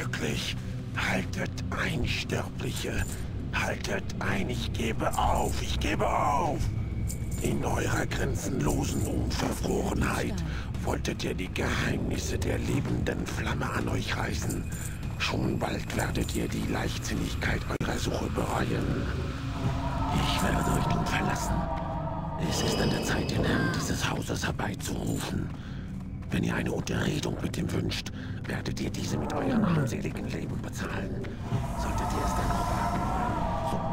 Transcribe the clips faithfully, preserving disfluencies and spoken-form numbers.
wirklich? Haltet ein, Sterbliche. Haltet ein, ich gebe auf, ich gebe auf. In eurer grenzenlosen Unverfrorenheit wolltet ihr die Geheimnisse der lebenden Flamme an euch reißen. Schon bald werdet ihr die Leichtsinnigkeit eurer Suche bereuen. Ich werde euch nun verlassen. Es ist an der Zeit, den Herrn dieses Hauses herbeizurufen. Wenn ihr eine Unterredung mit ihm wünscht, werdet ihr diese mit eurem armseligen Leben bezahlen. Solltet ihr es dennoch wagen wollen, so...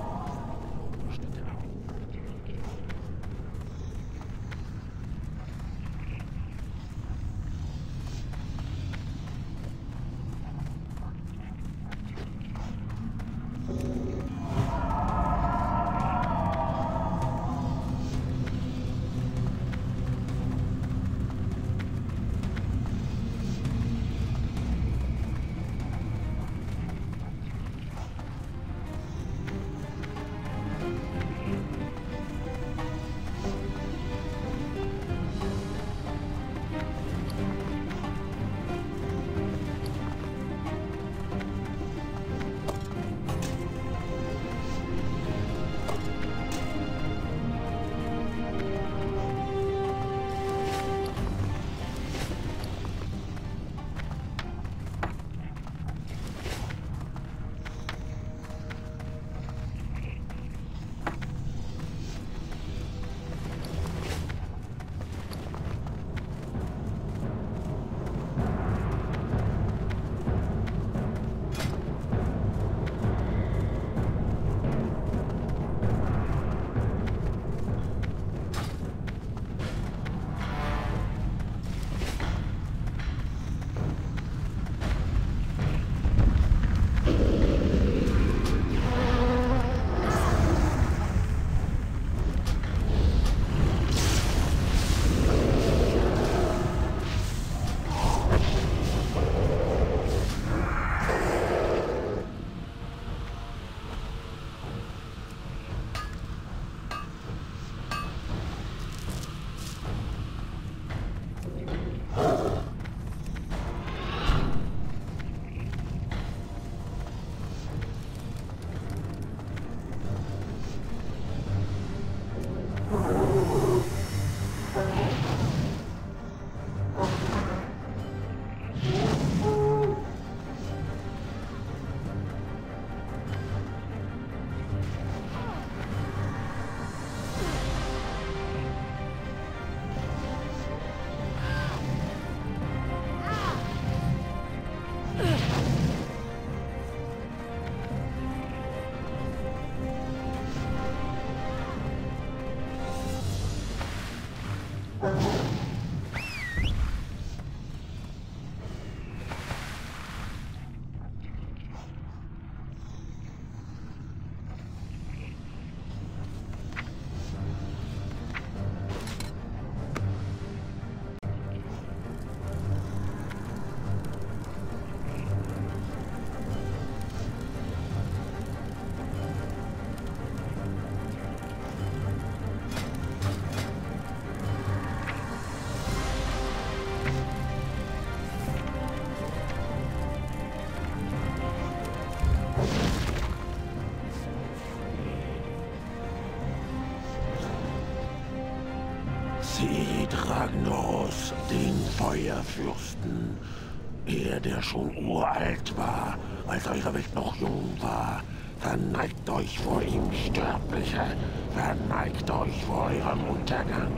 Seht Ragnaros, den Feuerfürsten. Er, der schon uralt war, als eure Welt noch jung war. Verneigt euch vor ihm, Sterbliche. Verneigt euch vor eurem Untergang.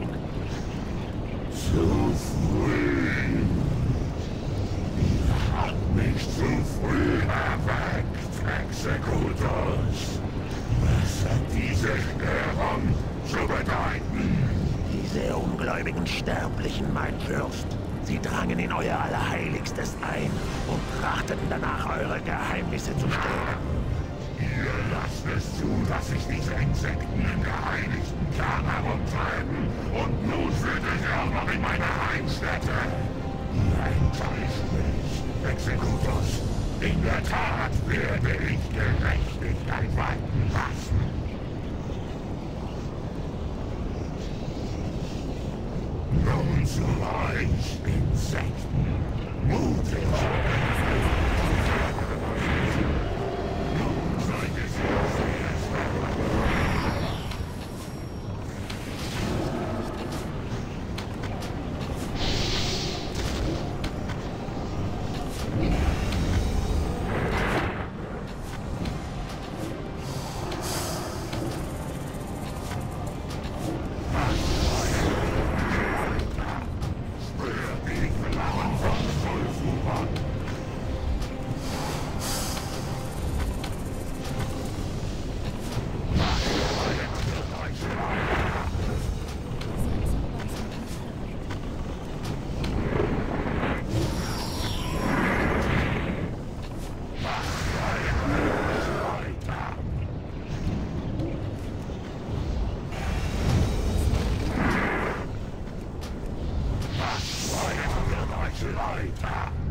Zu früh. Ihr habt mich zu früh erweckt, Exekutus. Was hat diese Störung zu bedeuten? Diese ungläubigen Sterblichen, mein Fürst. Sie drangen in euer Allerheiligstes ein und trachteten danach, eure Geheimnisse zu stehlen. Ihr lasst es zu, dass sich diese Insekten im geheiligten Kern herumtreiben und nun führt ihr auch noch in meine Heimstätte. Ihr enttäuscht mich, Exekutus. In der Tat werde ich Gerechtigkeit walten lassen. Nun zu euch, Insekten. Mutig. weiter.